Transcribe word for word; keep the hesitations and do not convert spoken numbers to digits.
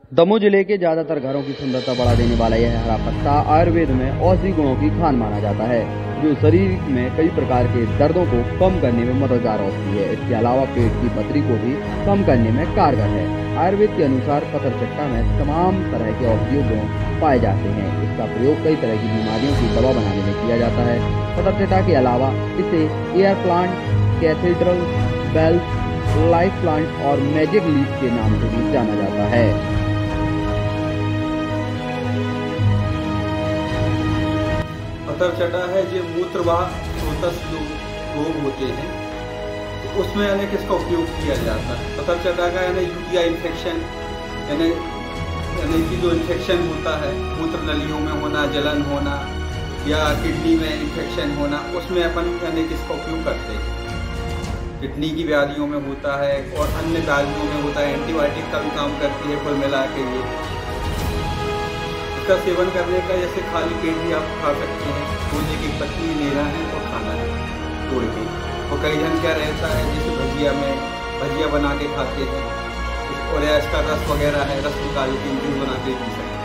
दमोह जिले के ज्यादातर घरों की सुंदरता बढ़ा देने वाला यह हरा पत्ता आयुर्वेद में औषधि गुणों की खान माना जाता है, जो शरीर में कई प्रकार के दर्दों को कम करने में मददगार होती है। इसके अलावा पेट की पथरी को भी कम करने में कारगर है। आयुर्वेद के अनुसार पतरचट्टा में तमाम तरह के औषधीय गुण पाए जाते हैं। इसका प्रयोग कई तरह की बीमारियों की दवा बनाने में किया जाता है। पतरचट्टा के अलावा इसे air plant, cathedral, bells, life plant और मैजिक लीफ के नाम से भी जाना जाता है। पतरचट्टा है जो मूत्रवाह स्रोतस जो रोग होते हैं तो उसमें अनेक इसका उपयोग किया जाता है। पतरचट्टा का यानी यूटीआई इन्फेक्शन यानी यानी कि जो इन्फेक्शन होता है मूत्र नलियों में होना, जलन होना या किडनी में इन्फेक्शन होना, उसमें अपन यानी कि इसका उपयोग करते हैं। किडनी की बीमारियों में होता है और अन्य बीमारियों में होता है। एंटीबायोटिक का भी काम करती है कुल मिला के ये। इसका सेवन करने का जैसे खाली पेट भी आप खा सकते हैं। रोजे की पत्ती लेना है और खाना है तोड़ के। और कई जन क्या रहता है जैसे भजिया में भजिया बना के खाते हैं और या इसका रस वगैरह है, रस निकाल के जूस बना के पी सकते हैं।